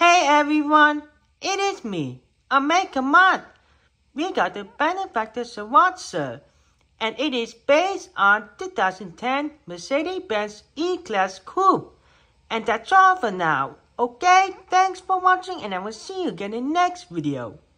Hey everyone, it is me, Make a Mod. We got the Benefactor Schwartzer, and it is based on 2010 Mercedes-Benz E-Class Coupe. And that's all for now. Okay, thanks for watching and I will see you again in the next video.